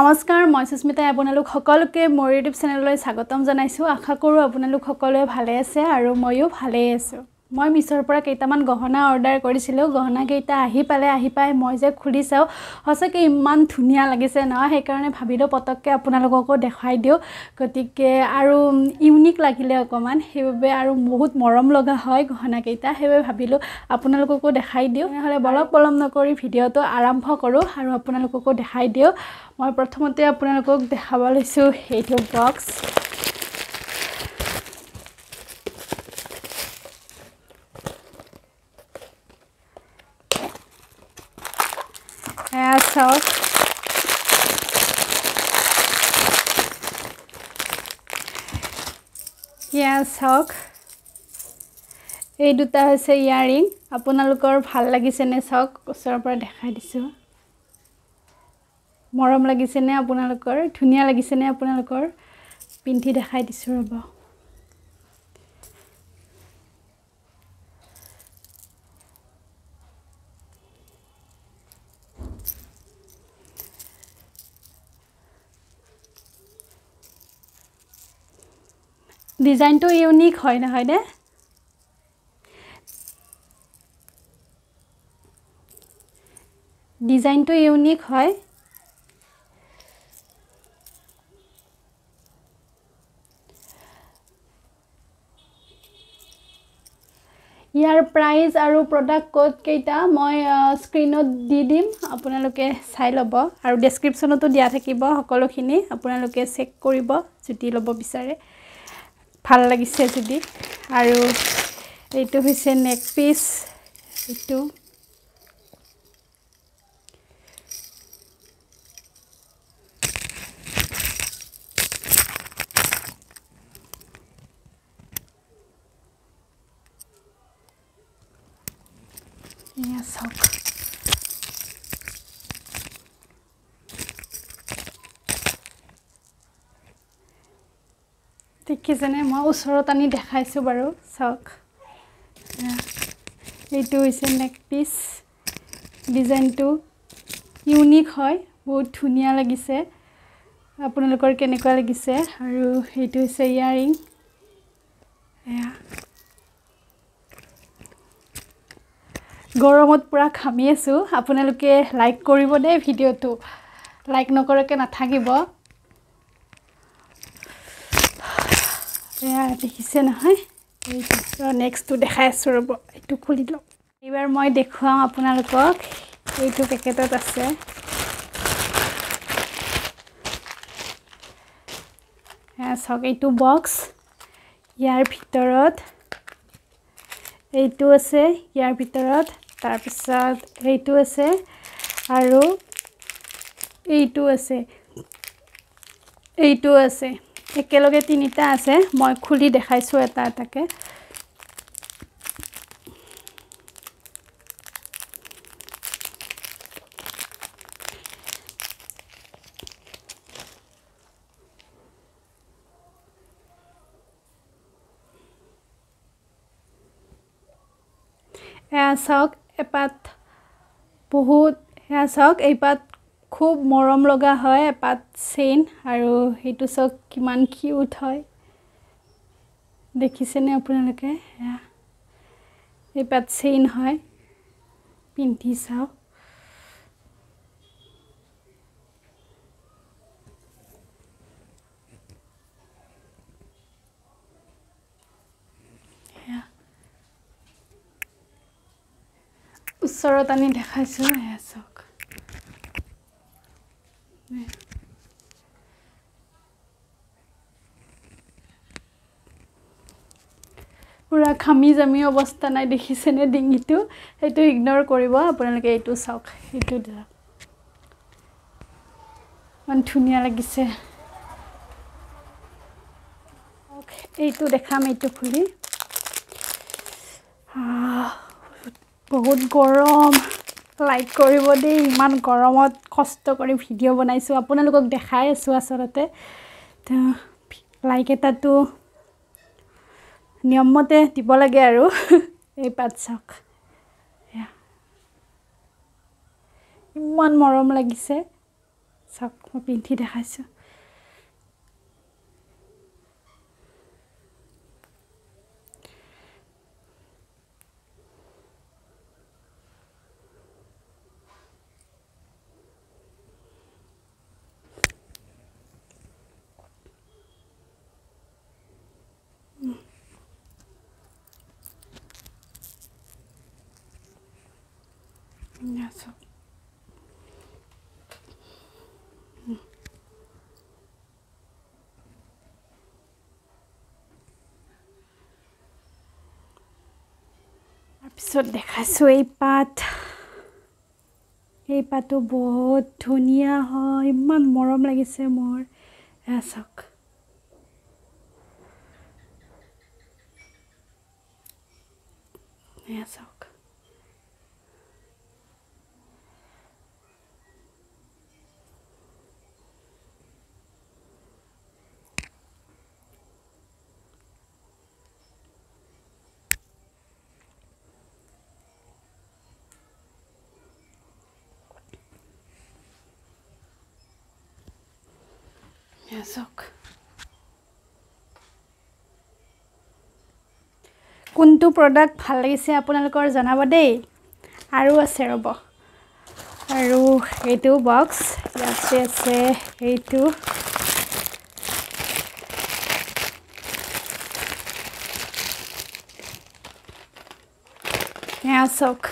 নমস্কাৰ মই সুস্মিতা আপোনালোক সকলোকে মোৰ ইউটিউব চেনেললৈ স্বাগতম জনাইছো আশা কৰো আপোনালোক সকলোৱে ভালে আছে আৰু ময়ো ভালে আছো মই মিছৰ পৰা কেইটামান গহনা অৰ্ডাৰ কৰিছিলো গহনা কেইটা আহি পাই মই যে খুলি চাও হসকে ইমান ধুনিয়া লাগিছে না সেই কাৰণে ভাবিলো পতককে আপোনালোককো দেখাই দিও গতিকে আৰু ইউনিক লাগিলে অকমান হেবে আৰু বহুত মৰম লগা হয় গহনা কেইটা হেবে ভাবিলো আপোনালোককো দেখাই দিও হলে বলক পলম নকৰি ভিডিওটো আৰম্ভ কৰো আৰু আপোনালোককো দেখাই দিও মই প্ৰথমতে আপোনালোকক দেখাব লৈছো এইটো বক্স sock sock এই দুটা হৈছে ইয়াৰিং আপোনালোকৰ ভাল লাগিছে নে sock ওচৰৰ পৰা দেখাই দিছো মৰম লাগিছে নে আপোনালোকৰ ধুনিয়া লাগিছে নে আপোনালোকৰ পিন্ধি দেখাই দিছো ৰব ডিজাইন তো ইউনিক হয় না হয় না ডিজাইন তো ইউনিক হয় ইয়াৰ প্ৰাইস আৰু প্ৰডাক্ট কোড কেইটা মই স্ক্ৰিনত দি দিম আপোনালোকে চাই লব আৰু ডেসক্ৰিপচনতো দিয়া থাকিব সকলোখিনি আপোনালোকে চেক কৰিব যদি লব বিচাৰে ভাল লাগিছে যদি আৰু এইটো হৈছে নেক পিস এইটো sock দেখিছেনে মই ওচৰত আনি দেখাইছো বাৰু sock এইটো হৈছে নেক পিস ডিজাইনটো ইউনিক হয় বহুত ধুনিয়া লাগিছে আপোনালোকৰ কেনেকুৱা লাগিছে আৰু এইটো হৈছে ইয়াৰিং গৰমত পুৰা খামি আছো আপোনালোকে লাইক কৰিব দে ভিডিওটো লাইক নকৰকে নাথাকিব দেখিছে নহয় এইটো নেক্সটটো দেখাই আছো ৰব এইটো খুলি লও এবাৰ মই দেখুৱাম আপোনালোকক এইটো পেকেটত আছে সক এইটো বক্স ইয়াৰ ভিতৰত এইটো আছে ইয়াৰ ভিতৰত তাৰ পিছত এইটো আছে আৰু এইটো আছে একেলগে তিনিটা আছে মই খুলি দেখাইছো এটা এটাকে sock এপাত বহুত sock এইপাত খুব মৰম লগা হয় এপাত চেইন আৰু হেতু sock কিমান কিউট হয় দেখিছেনে আপোনালোকে এইপাত চেইন হয় পিন্ধি চাও ওচৰত আনি দেখাইছো sock পুৰা খামি জামি অৱস্থা নাই দেখিছেনে ডিঙিটো এইটো ইগনোৰ কৰিব আপোনালোকে এইটো sock এইটো মান ধুনিয়া লাগিছে এইটো দেখাম এইটো খুলি বহুত গৰম লাইক কৰিব দেই ইমান গৰমত কষ্ট কৰি ভিডিও বনাইছো আপোনালোকক দেখাই আছো আসলতে লাইক এটাটো নিয়মমতে দিব লাগে আৰু এই পাত sock ইমান মৰম লাগিছে চাওক মই পিন্ধি দেখাইছোঁ চাওক তাৰপিছত দেখাইছোঁ এই পাতটো বহুত ধুনীয়া হয় ইমান মৰম লাগিছে মোৰ এয়া চাওক এয়া চাওক চাওক কোনটো প্ৰডাক্ট ভাল লাগিছে আপোনালোকৰ জনাব দেই আৰু আছে ৰ'ব আৰু এইটো বক্স ইয়াতে আছে এইটো এয়া চাওক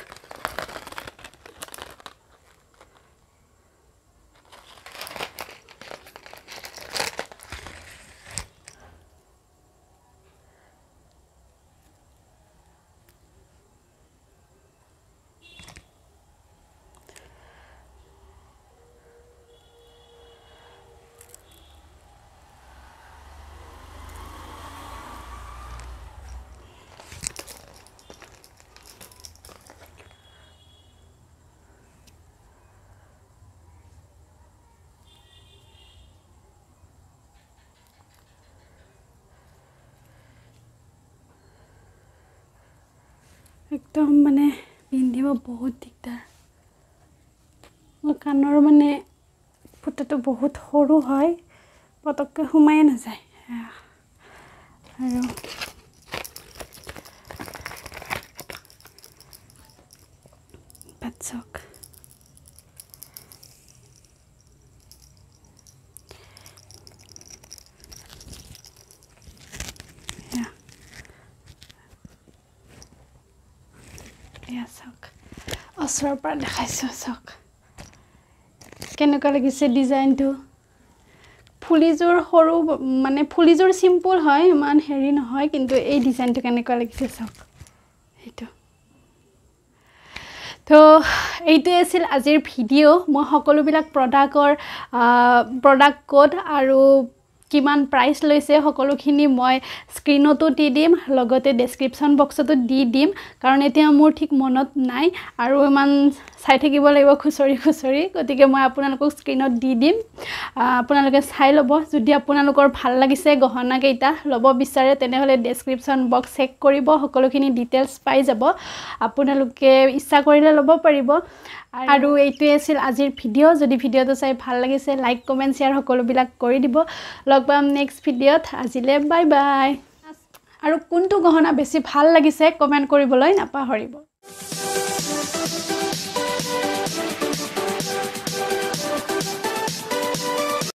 একদম মানে পিন্ধিব বহুত দিগদাৰ মোৰ কাণৰ মানে ফুটাটো বহুত সৰু হয় পটককৈ সোমাই নাযায় আৰু চাওক চাওক ওচৰৰ পৰা দেখাইছোঁ চাওক কেনেকুৱা লাগিছে ডিজাইনটো ফুলিযোৰ সৰু মানে ফুলিযোৰ চিম্পুল হয় ইমান হেৰি নহয় কিন্তু এই ডিজাইনটো কেনেকুৱা লাগিছে চাওক সেইটো তো এইটোৱে আছিল আজিৰ ভিডিঅ' মই সকলোবিলাক প্ৰডাক্ট কোড আৰু কিমান প্ৰাইচ লৈছে সকলোখিনি মই স্ক্ৰীনতো দি দিম লগতে ডেছক্ৰিপশ্যন বক্সতো দি দিম কাৰণ এতিয়া মোৰ ঠিক মনত নাই আৰু ইমান চাই থাকিব লাগিব খুচৰি গতিকে মই আপোনালোকক স্ক্ৰীনত দি দিম আপোনালোকে চাই ল'ব যদি আপোনালোকৰ ভাল লাগিছে গহনা কেইটা ল'ব বিচাৰে তেনেহ'লে ডেছক্ৰিপশ্যন বক্স চেক কৰিব সকলোখিনি ডিটেইলছ পাই যাব আপোনালোকে ইচ্ছা কৰিলে ল'ব পাৰিব আৰু এইটোৱে আছিল আজিৰ ভিডিঅ' যদি ভিডিঅ'টো চাই ভাল লাগিছে লাইক কমেণ্ট শ্বেয়াৰ সকলোবিলাক কৰি দিব লগ পাম নেক্সট ভিডিঅ'ত আজিলৈ বাই বাই আৰু কোনটো গহনা বেছি ভাল লাগিছে কমেণ্ট কৰিবলৈ নাপাহৰিব